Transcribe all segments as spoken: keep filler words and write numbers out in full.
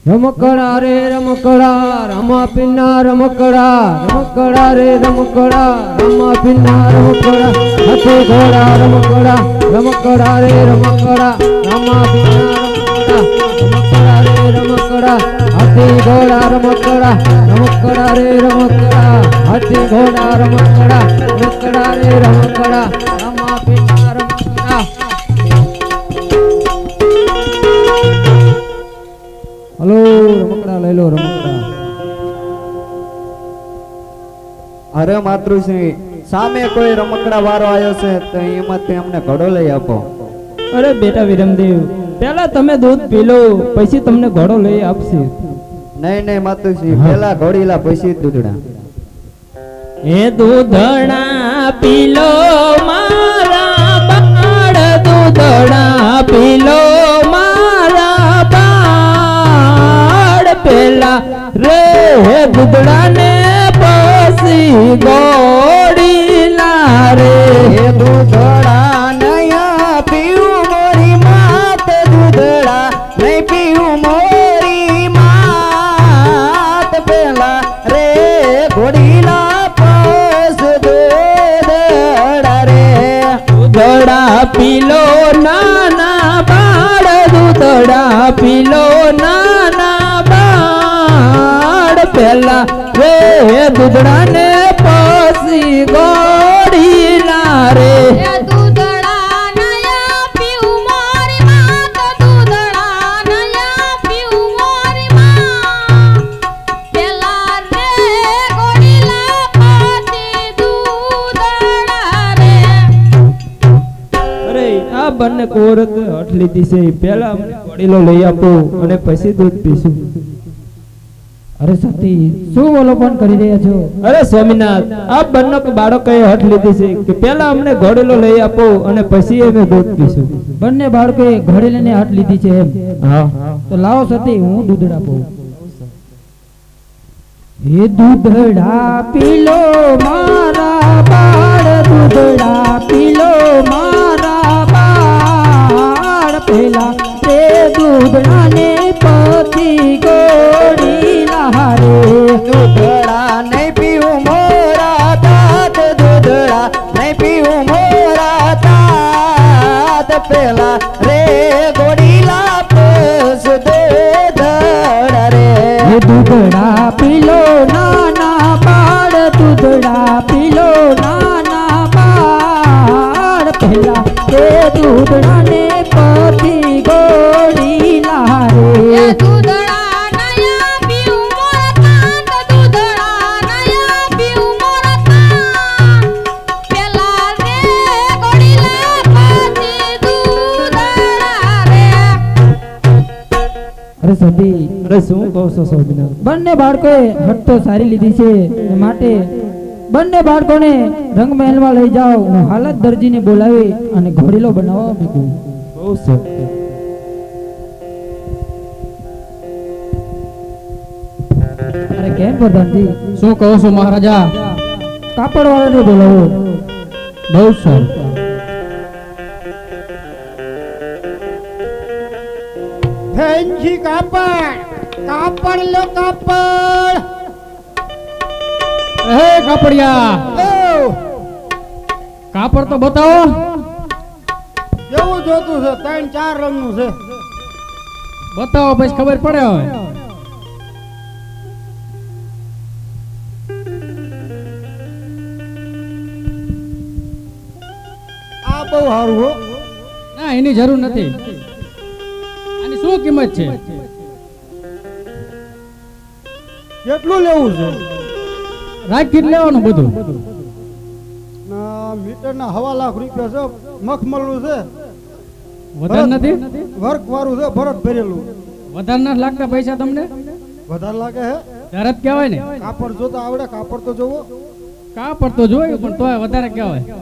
રમકડા રે રમકડા રામા પીના રમકડા રમકડા રે રમકડા રામા પીના રમકડા હાથી ઘોડા રમકડા રમકડા રે રમકડા રામા પીના રમકડા રમકડા રે રમકડા હાથી ઘોડા રમકડા રમકડા રે રમકડા હાથી ઘોડા રમકડા રમકડા રે રમકડા રામા પીના રમકડા. હલો રમકડા લઈ લો રમકડા. અરે માતૃશ્રી સામે કોઈ રમકડા વાળો આવ્યો છે તો એમાંથી અમને ઘોડો લઈ આપો. અરે બેટા વિરમદેવ પેલા તમે દૂધ પી લો પછી તમને ઘોડો લઈ આપશે. નહીં નહીં માતૃશ્રી પેલા ઘોડીલા પછી દૂધડા. એ દૂધણા પી લો મારા બાળ દૂધણા પી લો મારા બાળ પેલા રે દૂધડા ને પછી ગોડીલા રે દૂધડા નયા પીવું મોરી માત દૂધડા નહીં પીવું મોરી માત પેલા રે ઘોડીલા પસ દૂધડા રે દૂધડા પીલો નાના બાળ દૂધડા પીલો નાના બાળ પેલા રે દૂધડા ને પછી ગોડીલા રે દૂધડા નયા પીવું મોરી માત દૂધડા નયા પીવું મોરી માં પેલા રે ગોડીલા પછી દૂધડા રે. અરે આ બંને કોરત હઠ લીધી છે પેલા અમને ગોળીલો લઈ આપો અને પછી દૂધ પીશું. અરે સતી શું અવલોકન કરી રહ્યા છો? અરે સ્વામીનાથ આ બંને બાળકોએ હઠ લીધી છે કે પેલા અમને ઘોડેલો લઈ આપો અને પછી અમે દૂધ પીશું. બંને બાળકોએ ઘોડેલાને હઠ લીધી છે એમ? હા. તો લાવો સતી હું દૂધડા આપું. એ દૂધડા પીલો મારા બાળ દૂધડા પીલો મારા બાળ પેલા તે દૂધડા ને પછી ગોડીલા રે દૂધડા નહીં પીવું મોરા તાત દૂધડા નહીં પીવું મોરા તાત પેલા રે ગોડીલા પસ દૂધડા રે દૂધડા પીલો નાના બાળ દૂધડા પીલો નાના બાળ પેલા તે દૂધડા ને પછી ગોડીલા રે દૂધડા નયા પીવું મોરા તાત દૂધડા નયા પીવું મોરા તાત પેલા રે ગોડીલા પછી દૂધડા રે. અરે સતી અરે શું કહો છો સોબીના? બંને બાળકોએ હટ તો સારી લીધી છે એ માટે બંને બાળકોને રંગમહેલમાં લઈ જાઓ. હું હાલત દરજીને બોલાવી અને ઘોડીલો બનાવવા મૂકું. બહુ સરસ. અરે કેમ પ્રધાનજી? શું કહો છો મહારાજા? કાપડ વાળાને બોલાવો. બહુ સારું. ફેન્સી કાપડ કાપડ લો કાપડ. હે કાપડિયા ઓ કાપડ તો બતાવો. કેવું જોતું છે? ત્રણ ચાર રંગનું છે. બતાવો પછી ખબર પડે. હવે આ બહુ સારું હો. ના એની જરૂર નથી. આની શું કિંમત છે? કેટલું લેવું છે? રાખી લેવાનું બધું. ના મીટર ના હવા લાખ રૂપિયા છે. મખમલનું છે. વધારે નથી. વર્ક વાળું છે. ભરત ભરેલું. વધારે ના લાગતા પૈસા તમને? વધારે લાગે હે? ત્યારે જ કહેવાય ને. કાપડ જોતા આવડે. કાપડ તો જોવો. કાપડ તો જોયું પણ તોય વધારે કહેવાય.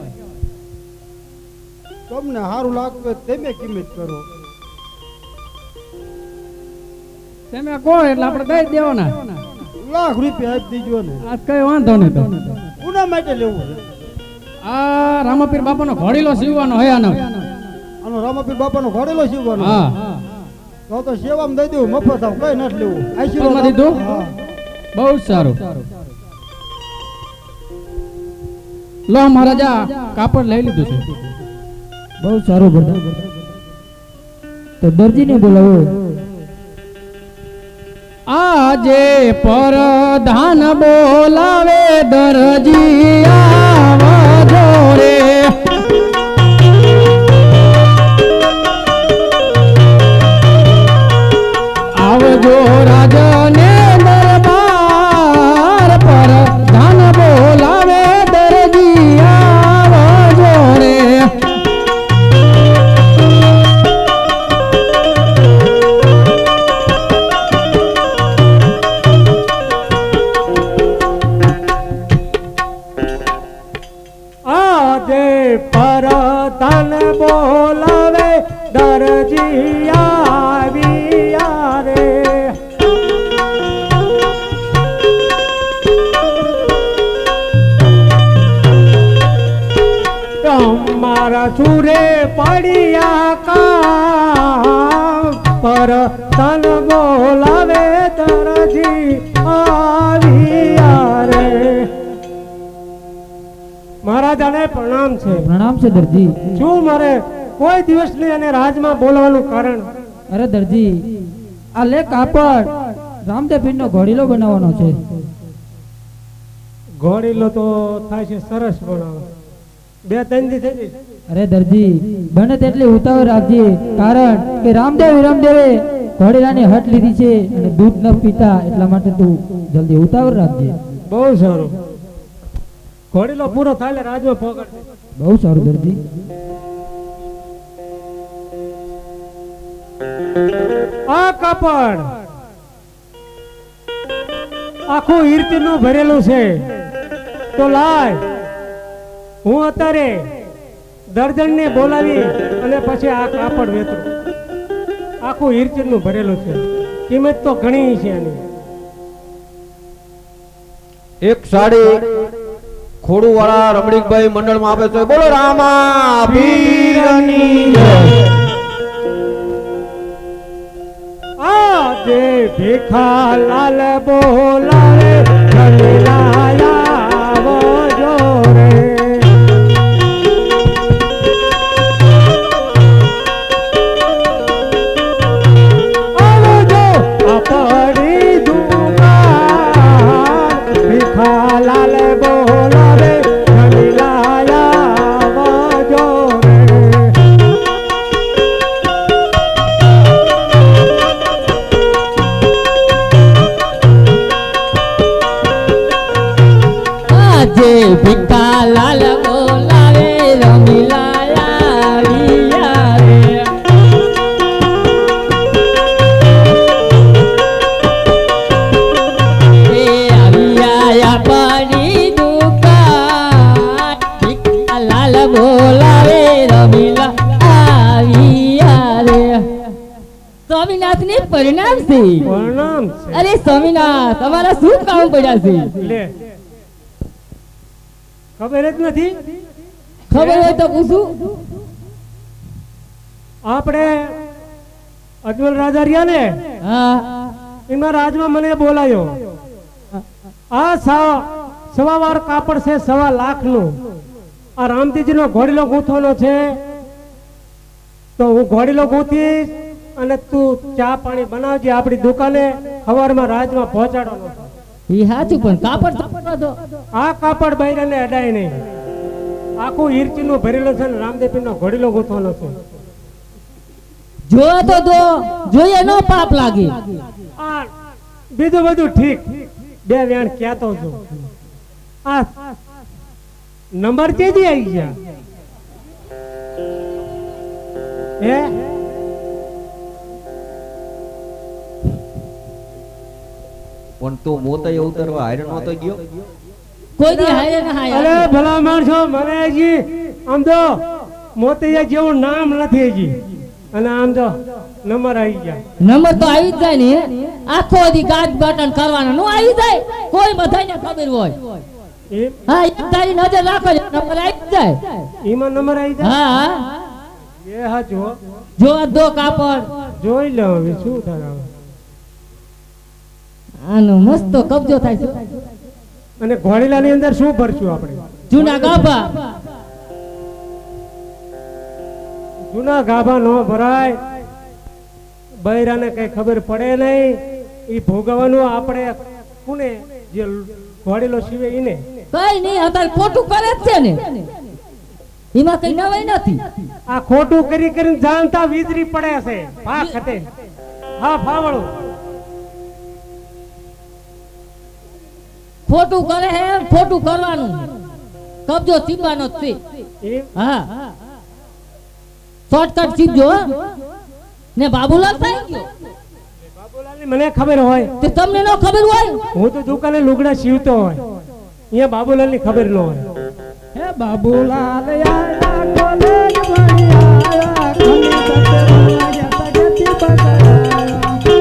તમને સારું લાગતું હોય તમે કિંમત કરો. તમે કહો એટલે આપણે દઈ દેવાના. લાખ રૂપિયા આપી દીજો ને. આ કઈ વાંધો નહીં. તો કોના માટે લેવું છે? આ રામાપીર બાપાનો ઘોડીલો સીવવાનો હે આનો. આનો રામાપીર બાપાનો ઘોડેલો સીવવાનો. હા તો તો સેવામાં દઈ દઉં મફત આવ કઈ નથી લેવું મફતમાં દીધું? હા બહુ જ સારું. લો મહારાજા કાપડ લઈ લીધું છે. બહુ સારું બધા. તો દરજીને બોલાવો. આજે પરધાન બોલાવે દરજી આવજો રે. આવજો રાજને દરબાર પરધાન બોલાવે દરજી આવજો રે. આજે પરધાન બોલાવે દરજી આવ્યા રે. મારા સુરે પડ્યા કા પરધાન બોલાવે દરજી આવ્યા રે. મહારાજાને પ્રણામ છે. પ્રણામ છે દરજી. શું મારે કોઈ દિવસ નહીં અને રાજમાં બોલવાનું કારણ? અરે દરજી, આ લે કાપડ રામદેવ પીરનો ઘોડીલો બનાવવાનો છે. ઘોડીલો તો થાય છે સરસ બનાવો. બે ત્રણ દી થઈ ગઈ. અરે દરજી, બને તેટલી ઉતાવળ રાખજે, કારણ કે રામદેવ રામદેવે ઘોડીલાની હટ લીધી છે અને દૂધ ન પીતા, એટલા માટે તું જલ્દી ઉતાવળ રાખજે. બહુ સારું. ઘોડીલો પૂરો થાય એટલે રાજમાં પહોંચે. બહુ સારું દરજી. આ કાપડ આખું ઈર્તિ નું ભરેલું છે. તો લાય, હું અત્યારે દર્જન ને બોલાવી અને પછી આ કાપડ વેચું. આખું ઈર્તિ નું ભરેલું છે. કિંમત તો ઘણી છે એની. એક સાડી ખોડું વાળા રમણીકભાઈ મંડળમાં આપે છે. બોલો રામા પીરની જય. આજે ભીખા લાલ બોલાવે રમીલાયા આવજો રે. આવજો આપણી દુકાન ભીખા લાલ બોલાવે રમીલાયા આવજો રે. આજે ભીખા લાલ બોલાવે રમીલાયા આવ્યા રે. એ આવ્યા આપણી દુકાન ભીખા લાલ બોલાવે રમીલા આવ્યા રે. સ્વામિનાથ ને પરિણામ છે. પ્રણામ છે. અરે સ્વામિનાથ, તમારા શું કામ પડ્યા છે? લે, ખબર જ નથી. ખબર હોય તો પૂછું. આપણે અજમલ રાજા રહ્યા ને, હા, એમાં રાજમાં મને બોલાયો. આ સવા સવા વાર કાપડ છે, સવા લાખ નું. આ રામજીજી નો ઘોડીલો ગૂંથવાનો છે. તો હું ઘોડીલો ગૂંથીશ અને તું ચા પાણી બનાવજે. આપણી દુકાને સવારમાં રાજમાં પહોંચાડવાનો છે. એ સાચું, પણ કાપડ તો દો. આ કાપડ બૈરાને અડાય નહીં. આખું ઈર્ચી નું ભરેલું છે ને રામદેવ નો ઘોડીલો ગૂંથવાનો છે. જો તો દો, જોઈએ નો પાપ લાગે. આ બીજું બધું ઠીક, બે વેણ કહેતો છું. આ નંબર ચેજી આવી ગયા હે? પણ તું મોતે ઉતરવા હારે નહોતો ગયો. કોઈ દી હારે ના હારે. અરે ભલા માણસો, મને હજી આમ તો મોતિયા જેવું નામ નથી હજી, અને આમ તો નંબર આવી ગયા. નંબર તો આવી જ જાય ને. આખો દી ગાજ બટન કરવાના નો આવી જાય. કોઈ બધાને ખબર હોય. એમ? હા, એક તારી નજર રાખો, નંબર આવી જ જાય. એમાં નંબર આવી જાય. હા, એ હા જો જો આ દો કાપડ જોઈ લો હવે શું થાય હવે. આનો મસ્ત કબજો થાય છે. અને ઘોડીલાની અંદર શું ભરશું આપણે? જૂના ગાભા. જૂના ગાભા નો ભરાય, બૈરાને કઈ ખબર પડે નહીં. એ ભોગવવાનું આપણે કોને? જે ઘોડીલો સીવે ઈને. કઈ નહીં, અત્યારે ખોટું કરે જ છે ને, એમાં કઈ નવાઈ નથી. આ ખોટું કરી કરીને જાણતા વીજળી પડે છે. હા ખતે હા ફાવડું ખોટું કરે હે, ખોટું કરવાનું કબજો ચીપવાનો જ છે. એમ હા શોર્ટકટ ચીપજો હો. ને બાબુલાલ થઈ ગયો બાબુલાલની મને ખબર હોય, તે તમને ન ખબર હોય? હું તો દુકાને લુગડા સીવતો હોય, અહીંયા બાબુલાલની ખબર ન હોય. હે બાબુલાલ આયા કોલેજ ભણી આયા ખની સતવાયા ગયા તગતી બગડાયા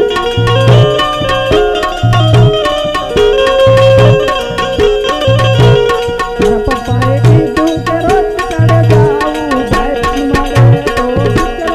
મારા પપ્પાએ કીધું કે રોજ ચડે જાવું ભાઈ મારે તો ચડજો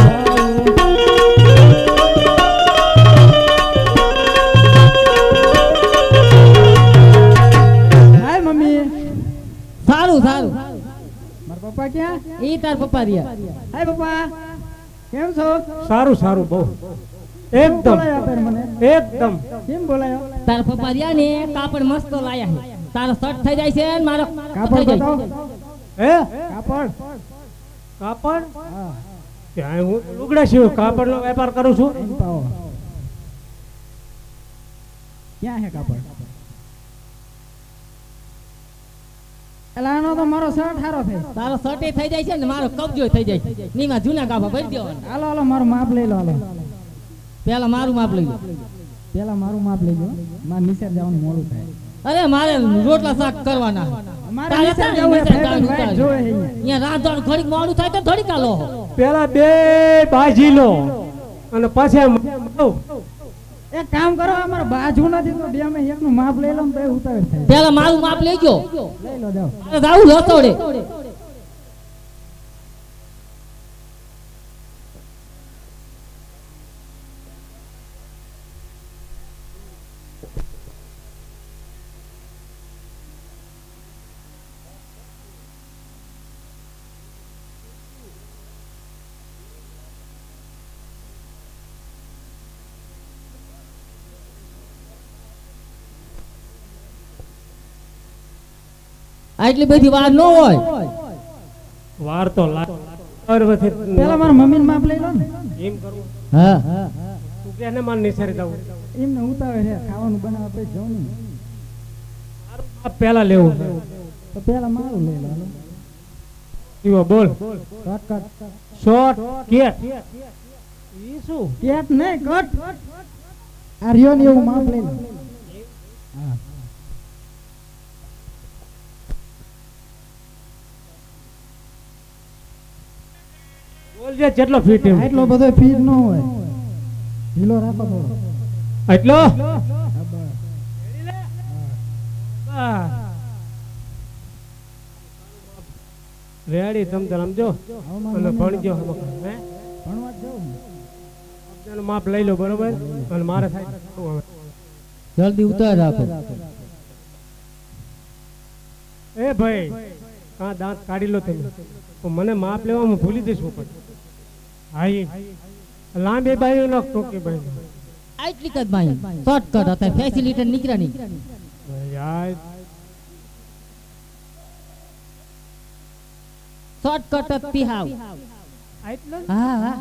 હાય મમ્મી. સારું સારું. મારા પપ્પા ક્યાં? ઈ તાર પપ્પા રહ્યા. હાય પપ્પા, કેમ છો? સારું સારું બહુ એકદમ બોલાયા પેર મને. એકદમ. કેમ બોલાયો? તાર પપ્પા રહ્યા ને કાપડ મસ્ત લાયા છે. તારો શર્ટ થઈ જાય છે ને મારો કાપડ થઈ જાય. બતાવો. હે કાપડ. કાપડ? હા, ત્યાં હું લુગડા સીવું, કાપડનો વેપાર કરું છું. એમ પાવો. ક્યાં હે કાપડ? એલા આનો તો મારો શર્ટ હારો થાય. તારો શર્ટ થઈ જાય છે ને મારો કબજો થઈ જાય છે. નીમાં જૂના ગાભા ભરી દેવાના. હાલો હાલો મારું માપ લઈ લો. હાલો પેલા મારું માપ લઈ લો. પેલા મારું માપ લઈ લો. મારે નિસર જવાનું મોડું થાય. અરે મારે રોટલા શાક કરવાના. મારે તારે નિસર છે ને જવું નિસર હોય, જવાનું ભાઈ ઉતાર. જોવે છે અહીંયા. અહીંયા રાંધવાનું ઘડીક મોડું થાય તો થોડીક આલો. પેલા બે ભાજી લો અને પછી આમ આવ. એક કામ કરો, અમારે બાજુ નથી તો બે માં એકનું માપ લઈ લો ને તો ઉતાવળ થાય. પેલા મારું માપ લેજો. લઈ લો જાઓ. અરે જાવું રસોડે. આટલી બધી વાર ન હોય. વાર તો લાગે. પેલા મારા મમ્મીને માપ લઈ લો ને. એમ કરવું. હા તું કે ને મારે નિસરી દઉં. એમને ઉતાવળ છે, ખાવાનું બનાવવા પછી જાઉં ને. આ પેલા લેવું. તો પેલા મારું લઈ લો. હાલો. ઈવો બોલ. Cut cut. Short cut. ઈ શું? કેટ નહીં, કટ. આ રહ્યો ને એવું માપ લઈ લો. હા. બોલજે જેટલો ફીટ એમ. એટલો બધો ફીટ ન હોય. ઢીલો રાખો થોડો. એટલો? હા, બસ. બસ. રેડી તમ તાર સમજો હવે મારા અને મમ્મી ભણજો. હે ભણવા જ જાઉં ને. એનું માપ લઈ લો બરોબર. અને મારે થાય શું હવે? જલ્દી ઉતાર રાખો. એ ભાઈ કા દાંત કાઢી લો તમે. તો મને માપ લેવામાં ભૂલી જઈશું પણ. હા એ લાંબી બાઈઓ ન ટોકી બાઈ. આટલી કદ ભાઈ શોર્ટકટ હતા, ફેસિલિટી નીકળ્યા નહીં. યાર શોર્ટકટ જ તિહાવ. આટલો હા હા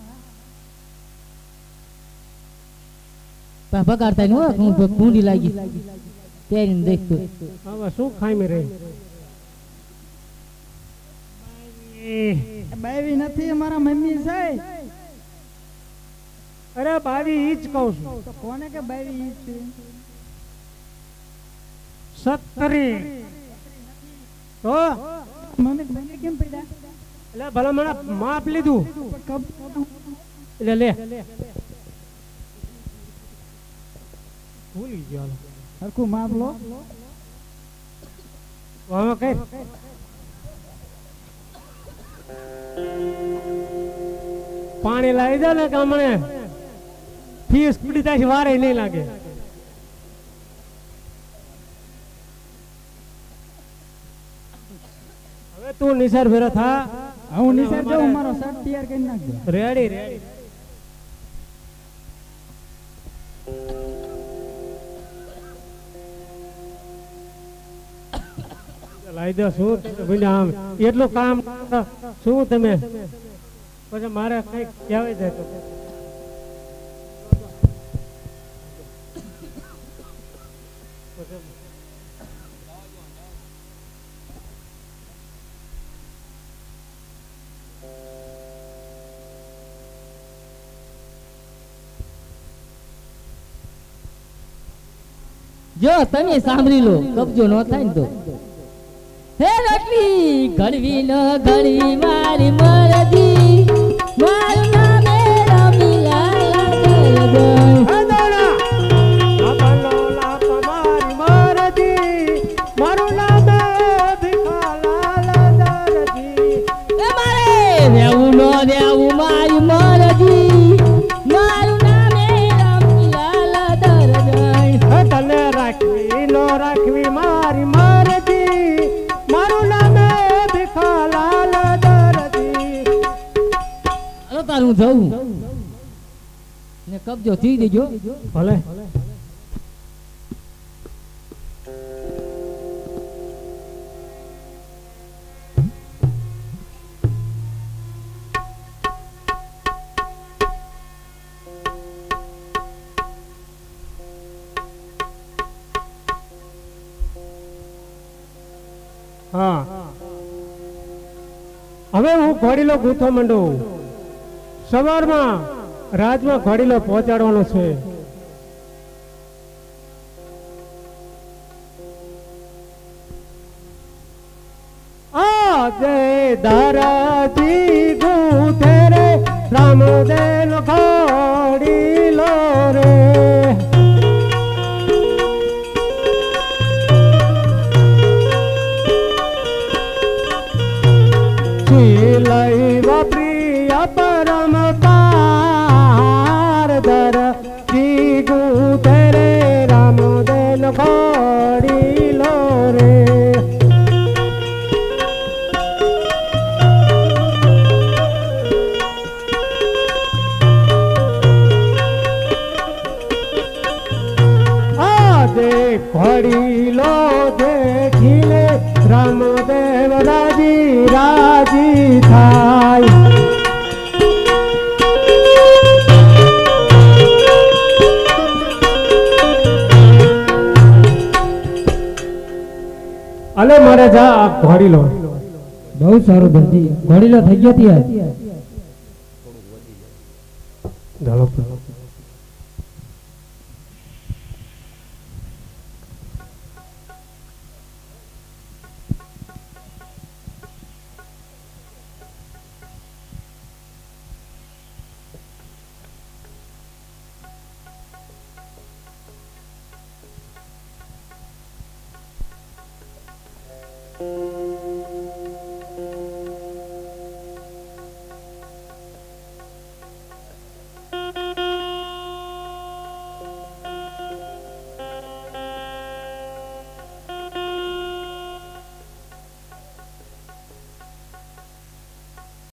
પા બગાડ થાય ને હો. હું ભૂંડી લાગી પહેરીને દેખતો. હવે શું ખાઈ રહી? બાવી નથી, અમારા મમ્મી છે. અરે બાવી ઈ જ કહું છું. તો કોને કે બાવી ઈ છે? સત્તરી તો મમ્મી મમ્મી કેમ પડ્યા? એટલે ભલા મને માપ લીધું કબ એટલે લે ભૂલી ગયો. હરખું માપ લો. હવે કઈ કટ. પાણી લાવી દે ને કે મને ફીસ પડી જાય વારે નહીં લાગે. હવે તું નિસાર ભેરો થા. હું નિસાર જાઉં, મારો શર્ટ તૈયાર કરી નાખજો. Ready ready. લાવી દો શું ભાઈ આમ એટલું કામ શું તમે પછી મારે કઈક કહેવાય જાય તો જો તમે સાંભળી લો, કબજો ન થાય ને તો. હે રટલી ઘડવી ન ઘડવી મારી મરજી, મારું નામ હે રમીલાલા દરબાઈ. મારું નામ ભીખાલાલ દરજી. એ મારે રહેવું ન રહેવું મારી મરજી, મારું નામ હે રમીલાલા દરબાઈ. તને રાખવી નો રાખવી મારી મરજી, મારું નામ ભીખાલાલ દરજી. અરે તારું જવું ને કબજો થઈ દેજો. ભલે. હા હવે હું ઘોડીલો ગૂંથો માંડું. સવારમાં રાજમાં ઘોડીલો પહોંચાડવાનો છે. આજે દારાજી ગૂંથે રે રામદેવ ઘોડીલો રે. લઈ પ્રિય પરમ પાર દર જીગુ તેરે રામદેવ ઘોડીલો રે. આજે ઘોડીલો દેખીને રામદેવ રાજી રાજી થાય. અલે મારે જા આ ઘોડીલો. બહુ સારું દરજી, ઘોડીલો થઈ ગયો ત્યાં. ચાલો